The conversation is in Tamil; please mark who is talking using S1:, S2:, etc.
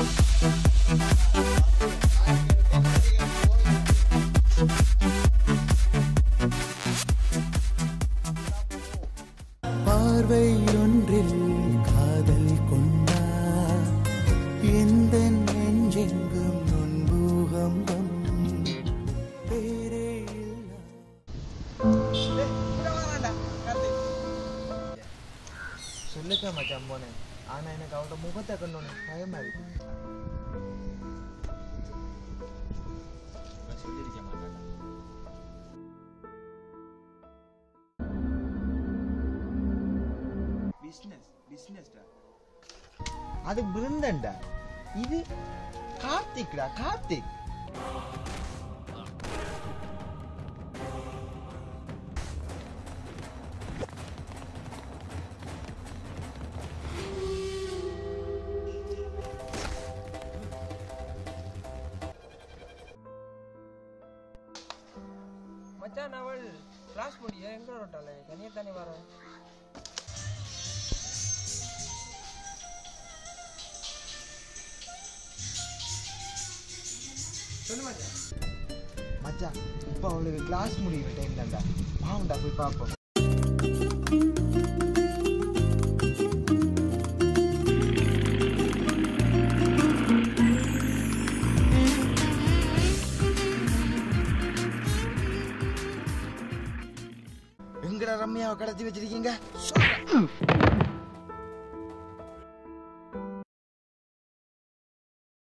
S1: பார்வை ஒன்றில் காதல் கொண்டார் எந்த நெஞ்செங்கும் நொன்பூகம்பம் பேரே
S2: சொல்லிக்க மச்சான் போனேன். ஆனா எனக்கு அவனோட முகத்தை கண்டோன்னு பயமா இருக்கு.
S3: சொல்லிருக்க மாட்டான். பிசினஸ்டா
S2: அது பிருந்தன்டா. இது கார்த்திக்டா, கார்த்திக்.
S4: மச்சான் அவள் கிளாஸ் முடிய எங்க வரட்டாளே தனியா தானே வர. சொல்லு மச்சான்.
S2: மச்சான் இப்ப அவளுக்கு கிளாஸ் முடிகிற டைம் தான்டா. வாங்கடா போய் பார்ப்போம். எங்கடா ரம்யாவை கடத்தி வச்சிருக்கீங்க?